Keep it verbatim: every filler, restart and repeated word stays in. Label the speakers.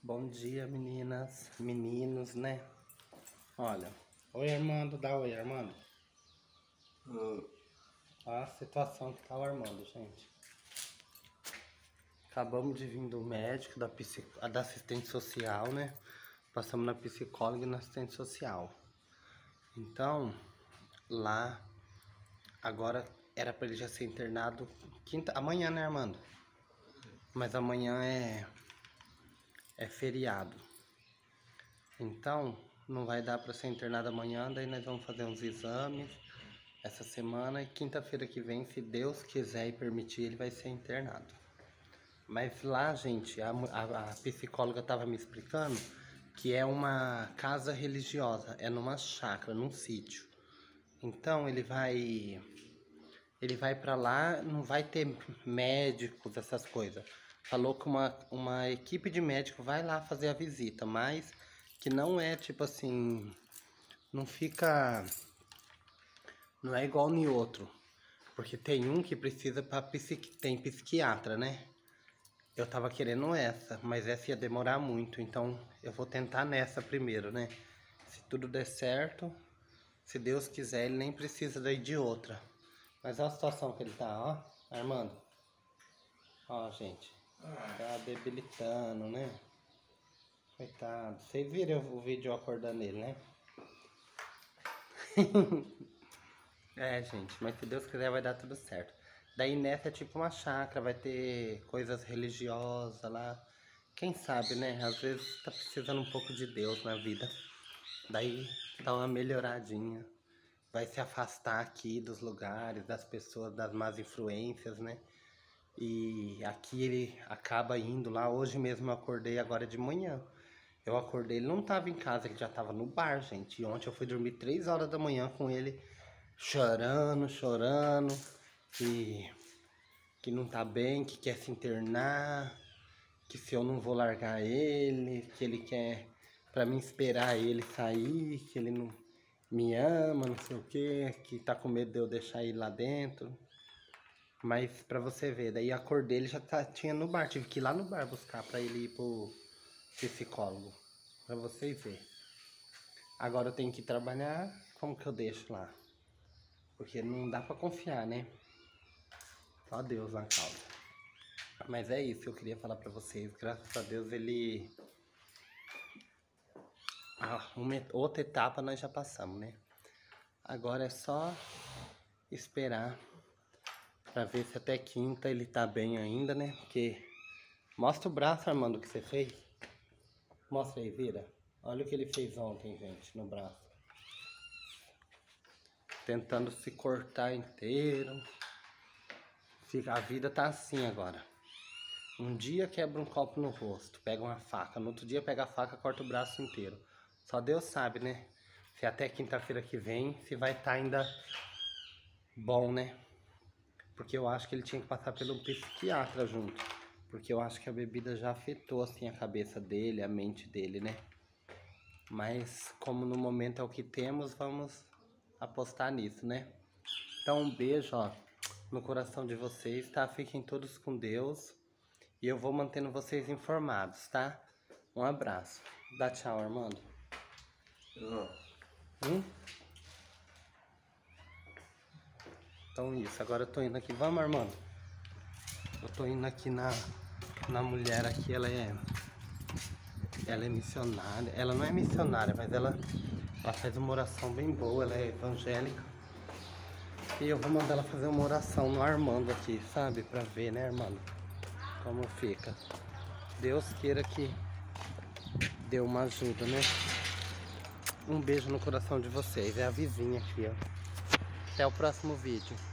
Speaker 1: Bom dia, meninas, meninos, né? Olha, oi Armando, dá oi Armando. Hum. Olha a situação que tá o Armando, gente. Acabamos de vir do médico, da, psic... da assistente social, né? Passamos na psicóloga e na assistente social. Então, lá, agora era pra ele já ser internado quinta... amanhã, né, Armando? Mas amanhã é... é feriado. Então, não vai dar pra ser internado amanhã, daí nós vamos fazer uns exames essa semana e quinta-feira que vem, se Deus quiser e permitir, ele vai ser internado. Mas lá, gente, a, a, a psicóloga tava me explicando que é uma casa religiosa, é numa chácara, num sítio. Então, ele vai... ele vai pra lá, não vai ter médicos, essas coisas. Falou que uma, uma equipe de médicos vai lá fazer a visita, mas que não é tipo assim, não fica, não é igual no outro, porque tem um que precisa para psiqui, tem psiquiatra, né? Eu tava querendo essa, mas essa ia demorar muito, então eu vou tentar nessa primeiro, né? Se tudo der certo, se Deus quiser, ele nem precisa daí de outra. Mas olha a situação que ele tá, ó, Armando. Ó, gente, tá debilitando, né? Coitado. Vocês viram o vídeo acordando ele, né? É, gente, mas se Deus quiser vai dar tudo certo. Daí nessa é tipo uma chácara, vai ter coisas religiosas lá. Quem sabe, né? Às vezes tá precisando um pouco de Deus na vida. Daí dá uma melhoradinha. Vai se afastar aqui dos lugares, das pessoas, das más influências, né? E aqui ele acaba indo lá. Hoje mesmo eu acordei agora de manhã. Eu acordei, ele não tava em casa, ele já tava no bar, gente. E ontem eu fui dormir três horas da manhã com ele chorando, chorando. Que, que não tá bem, que quer se internar. Que se eu não vou largar ele, que ele quer pra mim esperar ele sair, que ele não me ama, não sei o que, que tá com medo de eu deixar ele lá dentro. Mas pra você ver, daí acordei, ele já tá, tinha no bar, tive que ir lá no bar buscar pra ele ir pro psicólogo, pra vocês verem. Agora eu tenho que trabalhar, como que eu deixo lá? Porque não dá pra confiar, né? Só Deus na causa. Mas é isso que eu queria falar pra vocês. Graças a Deus ele... Ah, uma, outra etapa nós já passamos, né? Agora é só esperar pra ver se até quinta ele tá bem ainda, né? Porque... Mostra o braço, Armando, que você fez. Mostra aí, vira. Olha o que ele fez ontem, gente, no braço. Tentando se cortar inteiro. A vida tá assim agora. Um dia quebra um copo no rosto, pega uma faca. No outro dia pega a faca e corta o braço inteiro. Só Deus sabe, né? Se até quinta-feira que vem, se vai estar ainda bom, né? Porque eu acho que ele tinha que passar pelo psiquiatra junto. Porque eu acho que a bebida já afetou, assim, a cabeça dele, a mente dele, né? Mas, como no momento é o que temos, vamos apostar nisso, né? Então, um beijo, ó, no coração de vocês, tá? Fiquem todos com Deus. E eu vou mantendo vocês informados, tá? Um abraço. Dá tchau, Armando. Uhum. Hum? Então, isso. Agora eu tô indo aqui. Vamos, Armando? Eu tô indo aqui na... na mulher aqui, ela é ela é missionária, ela não é missionária, mas ela ela faz uma oração bem boa, ela é evangélica, e eu vou mandar ela fazer uma oração no Armando aqui, sabe, pra ver, né, Armando, como fica. Deus queira que dê uma ajuda, né. Um beijo no coração de vocês, é a vizinha aqui, ó. Até o próximo vídeo.